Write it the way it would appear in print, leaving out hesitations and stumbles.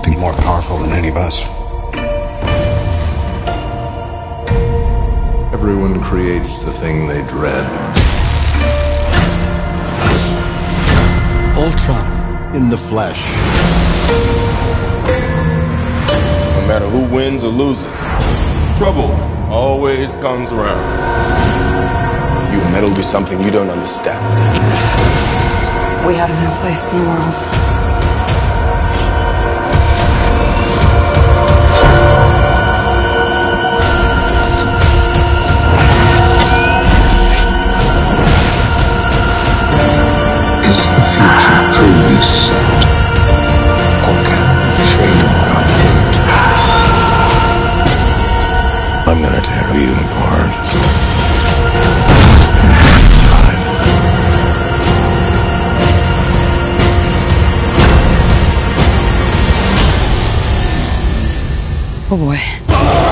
something more powerful than any of us. Everyone creates the thing they dread. Ultron in the flesh. No matter who wins or loses, trouble always comes around. You've meddled with something you don't understand. We have no place in the world. Is the future truly set? Or can we change our fate? I'm gonna tear you apart. Oh boy.